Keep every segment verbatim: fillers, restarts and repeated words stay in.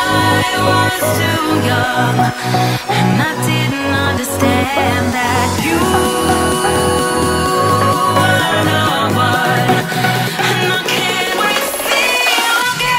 was too young, and I didn't understand that you were the one, and I can't wait to see you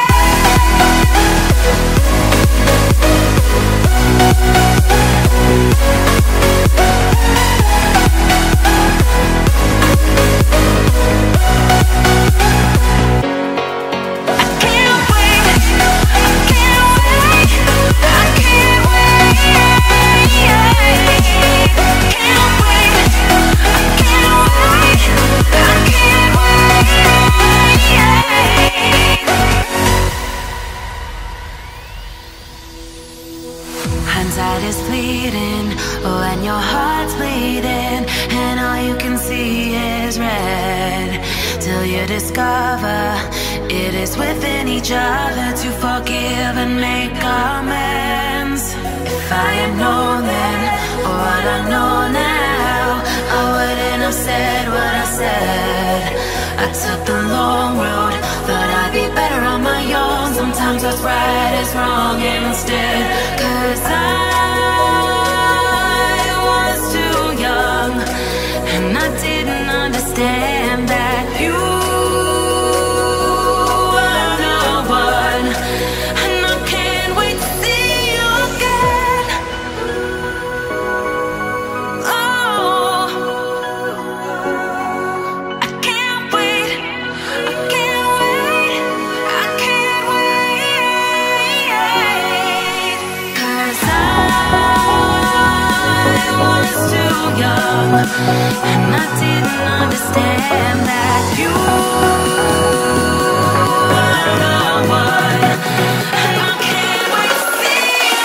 hindsight is fleeting, oh, and your heart's bleeding, and all you can see is red, till you discover it is within each other to forgive and make amends. If I had known then, or what I know now, I wouldn't have said what I said. I took the long road, thought I'd be better on my own. Sometimes what's right is wrong instead, 'cause I was too young, and I didn't understand that you were the one, and I can't wait to see you again. Oh, I can't wait, I can't wait, I can't wait, 'cause I was too young, and I didn't understand that you were the one, and I can't wait to see you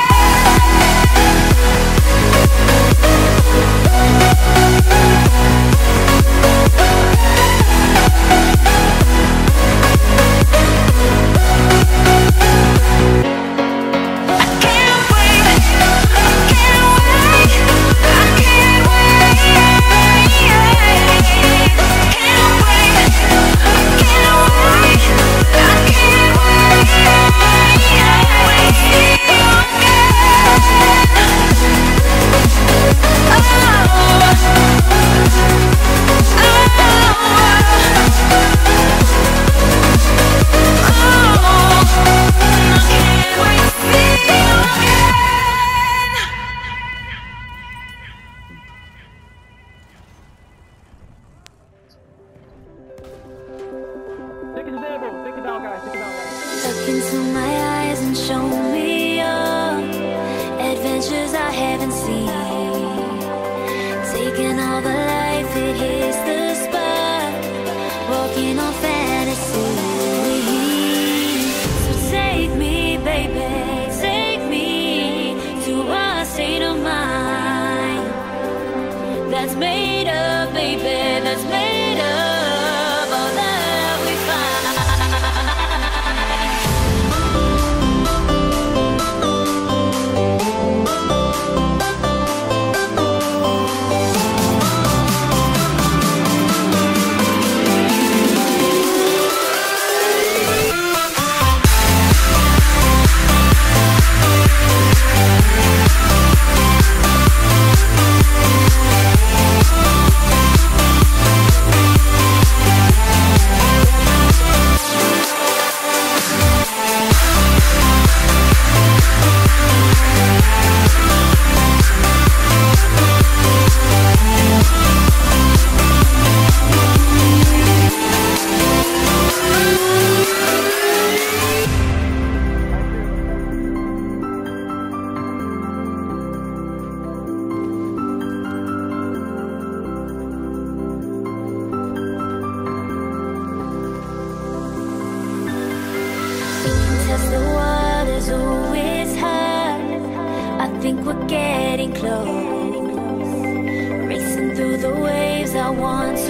look into my eyes and show me your adventures I haven't seen. Taking all the life, it hits the spot, walking on fantasy. So take me, baby, take me to a state of mind that's made up, baby, that's made up. Test the waters, oh, it's hot. I think we're getting close. Racing through the waves, I want to